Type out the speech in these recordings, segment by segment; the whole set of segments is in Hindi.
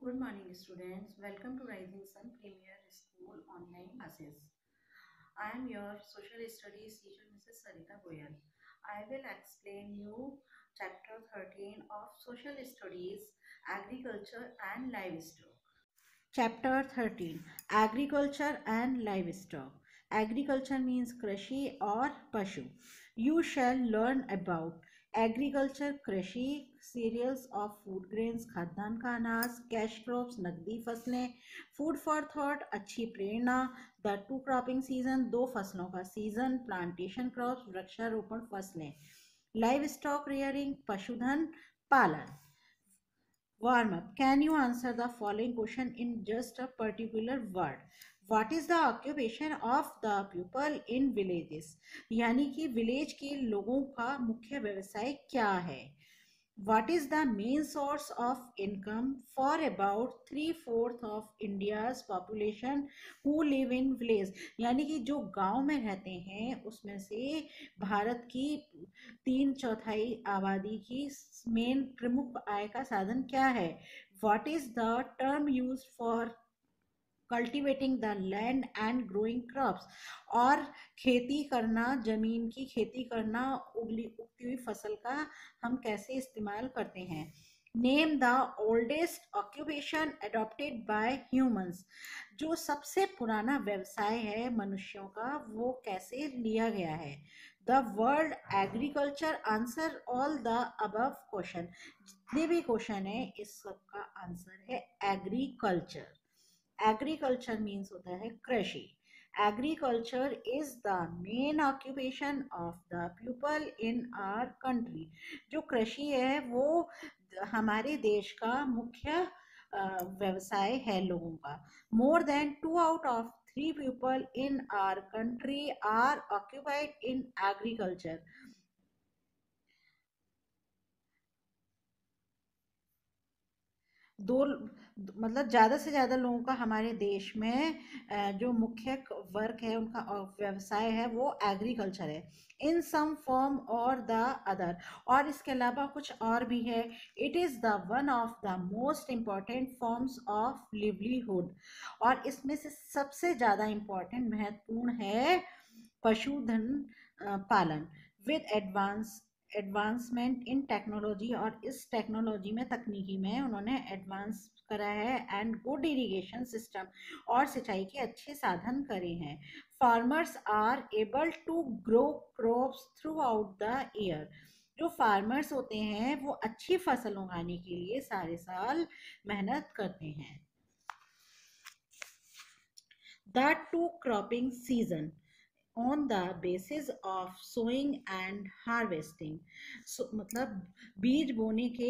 Good morning, students. Welcome to Rising Sun Premier School online classes. I am your social studies teacher, Mrs. Sarita Goyal. I will explain you chapter 13 of social studies, agriculture and livestock. Chapter 13 Agriculture and Livestock. Agriculture means Krishi or Pashu. You shall learn about agriculture कृषि, सीरियल्स ऑफ फूड ग्रेन्स खाद्यान्न का अनाज, कैश क्रॉप्स नकदी फसलें, फूड फॉर थॉट अच्छी प्रेरणा, द टू क्रॉपिंग सीजन दो फसलों का सीजन, प्लांटेशन क्रॉप्स वृक्षारोपण फसलें, लाइव स्टॉक रियरिंग पशुधन पालन. Warm up. Can you answer the following question in just a particular word? What is the occupation of the people in villages? यानी कि विलेज के लोगों का मुख्य व्यवसाय क्या है? What is the main source of income for about 3/4 of India's population who live in village? यानी कि जो गांव में रहते हैं उसमें से भारत की 3/4 आबादी की मेन प्रमुख आय का साधन क्या है? What is the term used for cultivating the land and growing crops? और खेती करना, जमीन की खेती करना, उगती हुई फसल का हम कैसे इस्तेमाल करते हैं? Name the oldest occupation adopted by humans. जो सबसे पुराना व्यवसाय है मनुष्यों का वो कैसे लिया गया है? The world agriculture answer all the above question. जितने भी क्वेश्चन है इस सब का आंसर है एग्रीकल्चर. एग्रीकल्चर मीन्स होता है कृषि. Agriculture is the main occupation of the people in our country. जो कृषि है वो हमारे देश का मुख्य व्यवसाय है लोगों का. More than 2 out of 3 people in our country are occupied in agriculture. दो मतलब ज़्यादा से ज़्यादा लोगों का हमारे देश में जो मुख्य वर्क है उनका व्यवसाय है वो एग्रीकल्चर है. In some form or the other. और इसके अलावा कुछ और भी है. It is the one of the most important forms of livelihood. और इसमें से सबसे ज़्यादा इम्पॉर्टेंट महत्वपूर्ण है पशुधन पालन. With advancement in technology. और इस टेक्नोलॉजी में तकनीकी में उन्होंने एडवांस करा है एंड गुड इरिगेशन सिस्टम और सिंचाई के अच्छे साधन करे हैं. Farmers are able to grow crops throughout the year. जो फार्मर्स होते हैं वो अच्छी फसल उगाने के लिए सारे साल मेहनत करते हैं. The two cropping season on the basis of sowing and harvesting. मतलब बीज बोने के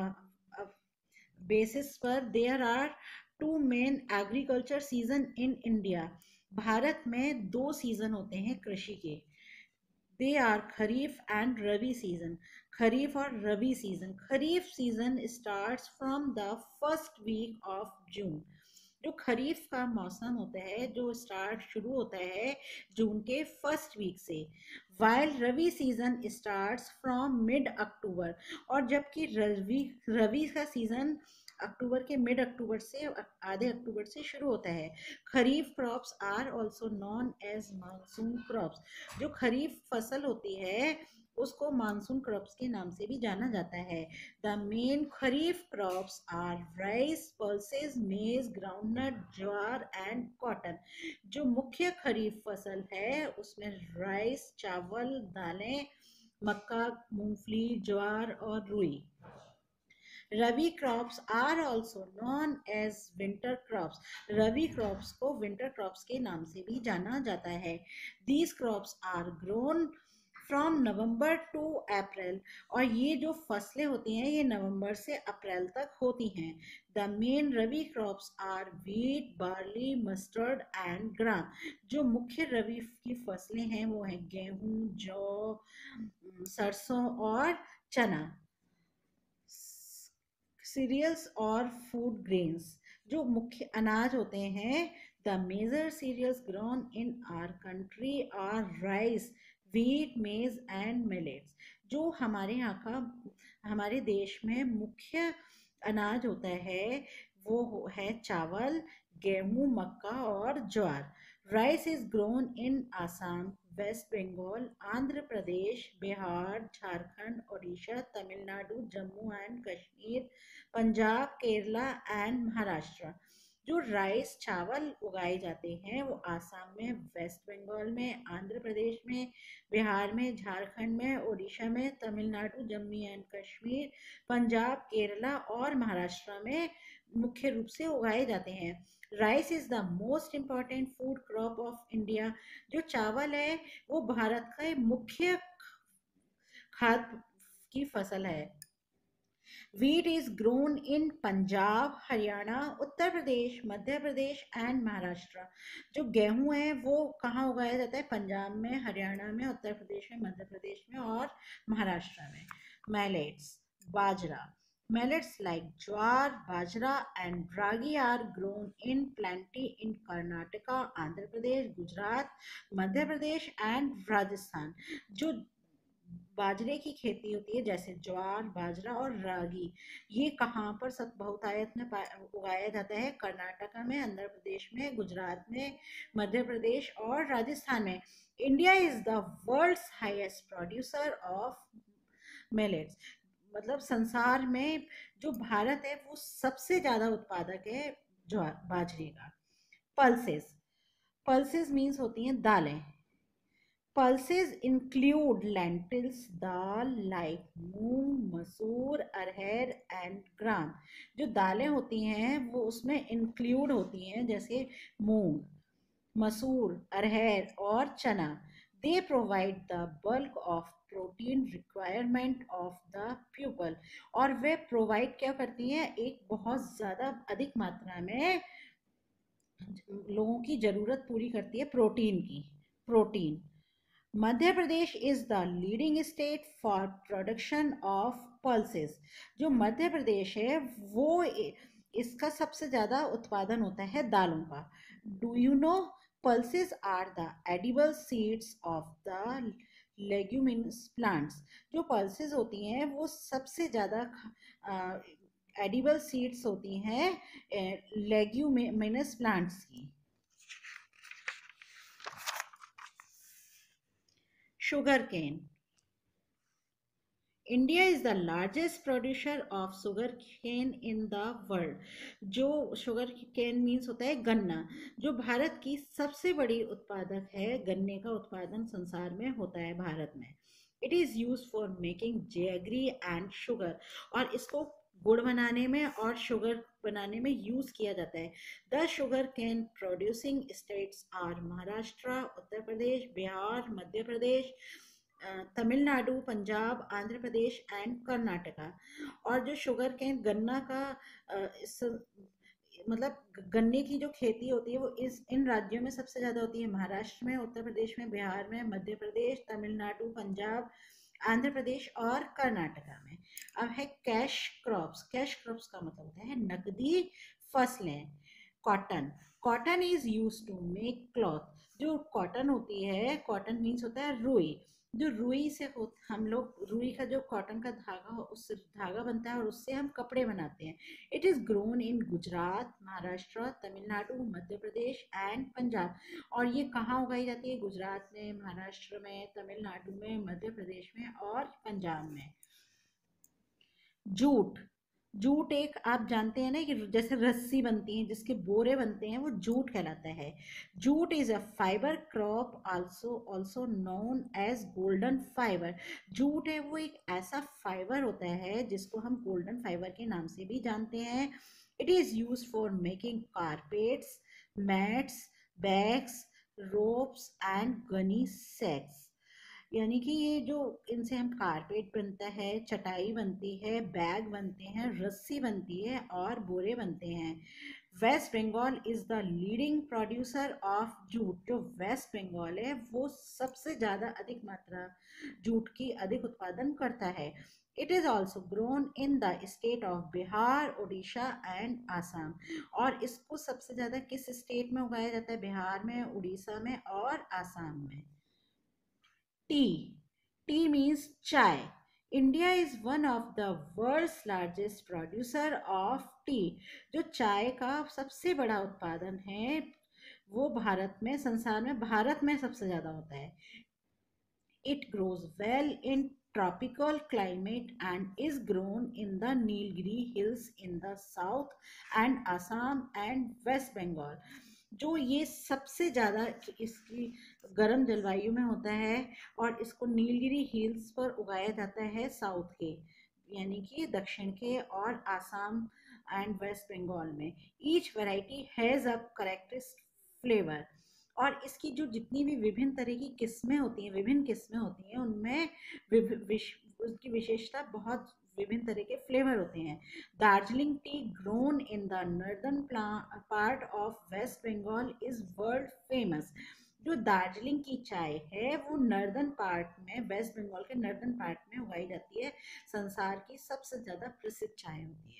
बेसिस पर there are 2 main agriculture season in India. Bharat में 2 सीजन होते हैं कृषि के. They are kharif and rabi season. Kharif और rabi season. Kharif season starts from the first week of June. जो खरीफ का मौसम होता है जो शुरू होता है जून के फर्स्ट वीक से. While rabi season starts from mid October. और जबकि रवि का सीजन अक्टूबर के मिड अक्टूबर से आधे अक्टूबर से शुरू होता है. Kharif crops are also known as monsoon crops. जो खरीफ फसल होती है उसको मानसून क्रॉप्स के नाम से भी जाना जाता है. The main kharif crops are rice, pulses, maize, groundnut, jowar and cotton. जो मुख्य खरीफ फसल है उसमें राइस, चावल, दालें, मक्का, मूंगफली, ज्वार और रुई. Rabi crops are also known as winter crops. Rabi crops को विंटर क्रॉप्स के नाम से भी जाना जाता है. These crops are grown from November to April. और ये जो फसलें होती हैं ये नवंबर से अप्रैल तक होती हैं. The main rabi crops are wheat, barley, mustard and gram. जो मुख्य रबी की फसलें हैं वो हैं गेहूं, जौ, सरसों और चना. सीरियल्स और फूड ग्रेन्स. जो मुख्य अनाज होते हैं the major cereals grown in our country are rice, wheat, maize and millets. जो हमारे यहाँ का हमारे देश में मुख्य अनाज होता है वो है चावल, गेहूं, मक्का और ज्वार। Rice is grown in Assam, West Bengal, Andhra Pradesh, Bihar, Jharkhand, Orissa, Tamil Nadu, Jammu and Kashmir, Punjab, Kerala and Maharashtra. जो राइस चावल उगाए जाते हैं वो आसाम में, वेस्ट बंगाल में, आंध्र प्रदेश में, बिहार में, झारखंड में, उड़ीसा में, तमिलनाडु, जम्मू एंड कश्मीर, पंजाब, केरला और महाराष्ट्र में मुख्य रूप से उगाए जाते हैं। Rice is the most important food crop of India. जो चावल है वो भारत का मुख्य खाद्य की फसल है। Wheat is grown in Punjab, Haryana, Uttar Pradesh, Madhya Pradesh and Maharashtra. जो गेहूं है वो कहाँ उगाया जाता है? पंजाब में, हरियाणा में, उत्तर प्रदेश में, मध्य प्रदेश में और महाराष्ट्र में। Millets, bajra. Millets like jowar, bajra and ragi are grown in plenty in Karnataka, Andhra Pradesh, Gujarat, Madhya Pradesh and Rajasthan. जो बाजरे की खेती होती है जैसे ज्वार, बाजरा और रागी, ये कहाँ पर सब बहुतायत में उगाया जाता है? कर्नाटका में, आंध्र प्रदेश में, गुजरात में, मध्य प्रदेश और राजस्थान में। India is the world's highest producer of millets. मतलब संसार में जो भारत है वो सबसे ज्यादा उत्पादक है ज्वार, बाजरे का। पल्सेस, पल्सेस मीन्स होती हैं दालें। Pulses include lentils, dal like मूंग, मसूर, अरहर एंड ग्राम। जो दालें होती हैं वो उसमें इंक्लूड होती हैं जैसे मूंग, मसूर, अरहर और चना। They provide the bulk of protein requirement of the pupil। और वे प्रोवाइड क्या करती हैं? एक बहुत ज़्यादा अधिक मात्रा में लोगों की ज़रूरत पूरी करती है प्रोटीन की। Protein. Madhya Pradesh is the leading state for production of pulses. जो मध्य प्रदेश है वो इसका सबसे ज़्यादा उत्पादन होता है दालों का। Do you know pulses are the edible seeds of the leguminous plants. जो पल्सेस होती हैं वो सबसे ज़्यादा एडिबल सीड्स होती हैं लेग्यूमिनस प्लांट्स की। Sugar cane. India is the largest producer of sugar cane in the world। जो sugar cane means होता है गन्ना। जो भारत की सबसे बड़ी उत्पादक है, गन्ने का उत्पादन संसार में होता है भारत में। It is used for making jaggery and sugar। और इसको गुड़ बनाने में और शुगर बनाने में यूज किया जाता है। The sugar cane producing states are Maharashtra, Uttar Pradesh, Bihar, Madhya Pradesh, Tamil Nadu, Punjab, Andhra Pradesh and Karnataka. और जो शुगर कैन गन्ना का मतलब गन्ने की जो खेती होती है वो इन राज्यों में सबसे ज़्यादा होती है। महाराष्ट्र में, उत्तर प्रदेश में, बिहार में, मध्य प्रदेश, तमिलनाडु, पंजाब, आंध्र प्रदेश और कर्नाटका में। अब है कैश क्रॉप्स। कैश क्रॉप्स का मतलब होता है नकदी फसलें। Cotton. Cotton is use to make cloth. जो कॉटन होती है, कॉटन मीन्स होता है रुई। जो रुई से हम लोग रुई का जो कॉटन का धागा उससे धागा बनता है और उससे हम कपड़े बनाते हैं। It is grown in Gujarat, Maharashtra, Tamil Nadu, Madhya Pradesh and Punjab. और ये कहाँ उगाई जाती है? गुजरात में, महाराष्ट्र में, तमिलनाडु में, मध्य प्रदेश में और पंजाब में। जूट। जूट एक आप जानते हैं ना कि जैसे रस्सी बनती है, जिसके बोरे बनते हैं, वो जूट कहलाता है। Jute is a fibre crop also known as golden fibre. Jute है वो एक ऐसा फाइबर होता है जिसको हम गोल्डन फाइबर के नाम से भी जानते हैं। It is use for making carpets, mats, bags, ropes and gunny sacks. यानी कि ये जो इनसे हम कारपेट बनता है, चटाई बनती है, बैग बनते हैं, रस्सी बनती है और बोरे बनते हैं। West Bengal is the leading producer of jute. जो वेस्ट बंगाल है वो सबसे ज़्यादा अधिक मात्रा जूट की अधिक उत्पादन करता है। It is also grown in the state of Bihar, Orissa and Assam. और इसको सबसे ज़्यादा किस स्टेट में उगाया जाता है? बिहार में, उड़ीसा में और आसाम में। Tea. Tea means chai. India is one of the world's largest producer of tea. जो चाय का सबसे बड़ा उत्पादन है वो भारत में, संसार में भारत में सबसे ज्यादा होता है। It grows well in tropical climate and is grown in the Nilgiri Hills in the south and Assam and West Bengal। जो ये सबसे ज़्यादा इसकी गर्म जलवायु में होता है और इसको नीलगिरी हिल्स पर उगाया जाता है साउथ के, यानी कि दक्षिण के, और आसाम एंड वेस्ट बंगाल में। Each variety has a characteristic flavour. और इसकी जो जितनी भी विभिन्न तरह की किस्में होती हैं, विभिन्न किस्में होती हैं, उनमें उसकी विशेषता बहुत विभिन्न तरह के फ्लेवर होते हैं। Darjeeling tea grown in the northern part of West Bengal is world famous. जो दार्जिलिंग की चाय है वो नॉर्दर्न पार्ट में, वेस्ट बंगाल के नॉर्दर्न पार्ट में उगाई जाती है। संसार की सबसे ज़्यादा प्रसिद्ध चाय होती है।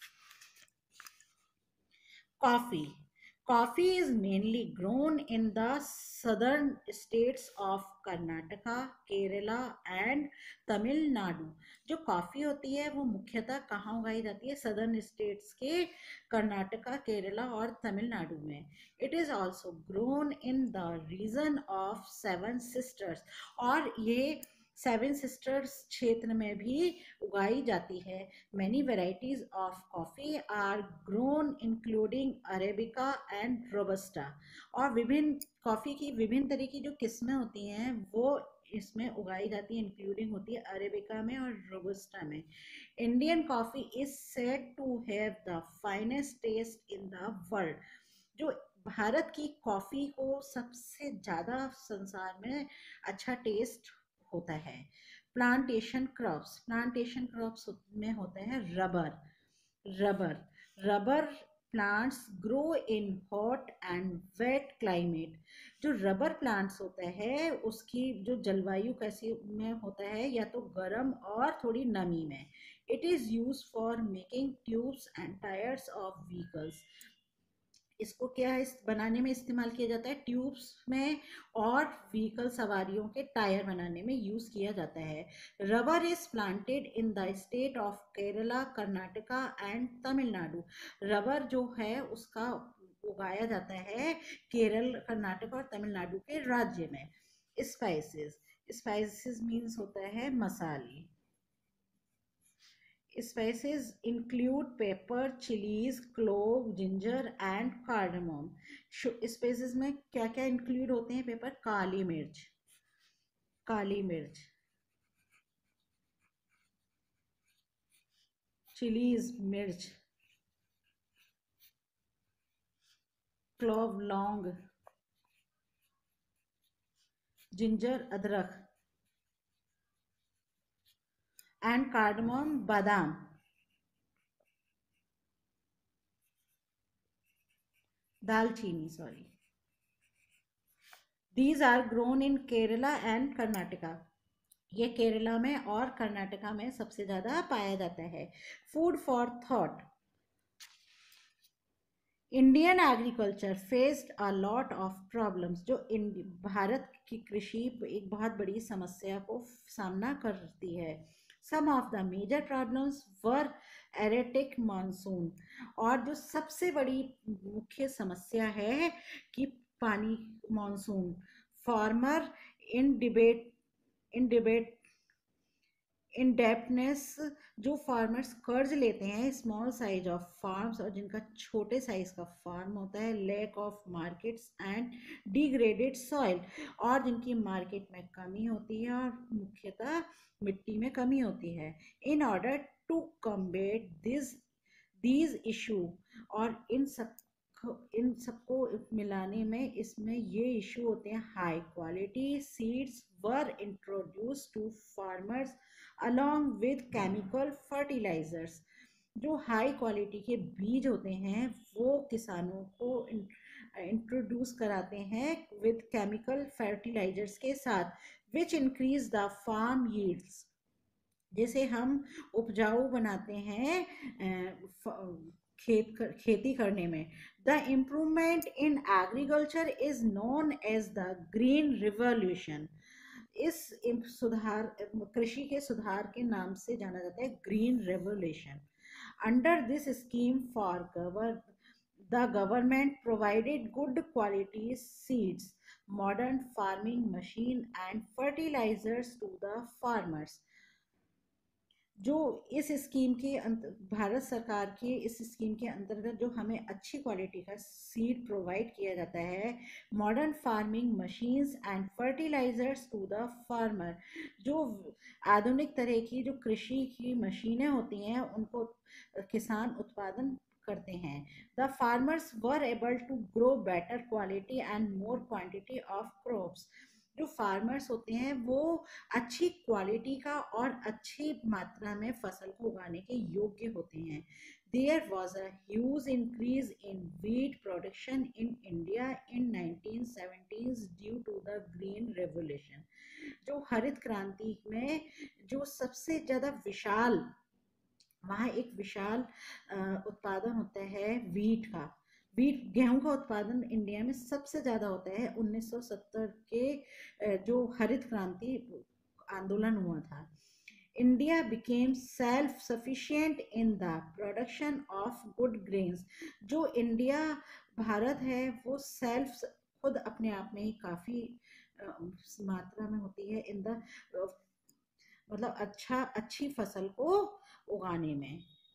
Coffee. Coffee is mainly grown in the southern states of Karnataka, Kerala and Tamil Nadu। जो कॉफ़ी होती है वो मुख्यतः कहाँ उगाई जाती है? सदर्न स्टेट्स के कर्नाटका, केरला और तमिलनाडु में। It is also grown in the region of seven sisters. और ये सेवन सिस्टर्स क्षेत्र में भी उगाई जाती है। Many varieties of coffee are grown including arabica and robusta. और विभिन्न कॉफ़ी की विभिन्न तरह की जो किस्में होती हैं वो इसमें उगाई जाती है, इंक्लूडिंग होती है अरेबिका में और रोबस्टा में। Indian coffee is said to have the finest taste in the world. जो भारत की कॉफ़ी को सबसे ज़्यादा संसार में अच्छा टेस्ट होता है। प्लांटेशन क्रॉप्स में होते हैं rubber. Rubber rubber plants grow in hot and wet climate. जो रबर प्लांट्स होता है उसकी जो जलवायु कैसी में होता है, या तो गर्म और थोड़ी नमी में। It is use for making tubes and tyres of vehicles. इसको क्या है, इस बनाने में इस्तेमाल किया जाता है, ट्यूब्स में और व्हीकल सवारियों के टायर बनाने में यूज़ किया जाता है। Rubber is planted in the state of Kerala, Karnataka and Tamil Nadu. Rubber जो है उसका उगाया जाता है केरल, कर्नाटक और तमिलनाडु के राज्य में। स्पाइसेस स्पाइसेस मीन्स होता है मसाले। Spices include pepper, chilies, clove, ginger and cardamom। Spices में क्या क्या इंक्लूड होते हैं? पेपर, काली मिर्च, चिलीज मिर्च, क्लोव लौंग, जिंजर अदरक एंड कार्डमम बादाम, दालचीनी sorry. These are grown in Kerala and Karnataka. ये केरला में और कर्नाटका में सबसे ज़्यादा पाया जाता है। Food for thought. Indian agriculture faced a lot of problems. जो भारत की कृषि एक बहुत बड़ी समस्या को सामना करती है। Some of the major problems were erratic monsoon. और जो सबसे बड़ी मुख्य समस्या है कि पानी, मानसून। फार्मर इन डिबेट इंडेप्टनेस। जो फार्मर्स कर्ज लेते हैं, स्मॉल साइज ऑफ फार्म्स, और जिनका छोटे साइज का फार्म होता है। Lack of markets and degraded soil. और जिनकी मार्केट में कमी होती है और मुख्यतः मिट्टी में कमी होती है। In order to combat these issue. और इन सबको मिलाने में इसमें ये इशू होते हैं। High quality seeds were introduce to farmers along with chemical fertilizers। जो हाई क्वालिटी के बीज होते हैं वो किसानों को इंट्रोड्यूस कराते हैं विद केमिकल फर्टिलाइजर्स के साथ, which increase the farm yields. जैसे हम उपजाऊ बनाते हैं खेती करने में। The improvement in agriculture is known as the green revolution. सुधार, कृषि के सुधार के नाम से जाना जाता है green revolution. Under this scheme for the government provided good quality seeds, modern farming machine and fertilizers to the farmers। जो इस स्कीम के भारत सरकार के इस स्कीम के अंतर्गत जो हमें अच्छी क्वालिटी का सीड प्रोवाइड किया जाता है, modern farming machines and fertilizers to the farmer, जो आधुनिक तरह की जो कृषि की मशीनें होती हैं उनको किसान उत्पादन करते हैं। The farmers were able to grow better quality and more quantity of crops. जो फार्मर्स होते हैं वो अच्छी क्वालिटी का और अच्छी मात्रा में फसल को उगाने के योग्य होते हैं। There was a huge increase in wheat production in India in 1970s due to the green revolution. जो हरित क्रांति में जो सबसे ज़्यादा विशाल, वहाँ एक विशाल उत्पादन होता है वीट का। वीट गेहूं का उत्पादन इंडिया में सबसे ज़्यादा होता है 1970 के जो हरित क्रांति आंदोलन हुआ था। India became self sufficient in the production of food grains. जो इंडिया भारत है वो सेल्फ खुद अपने आप में ही काफ़ी मात्रा में होती है इन द मतलब अच्छी फसल को उगाने में।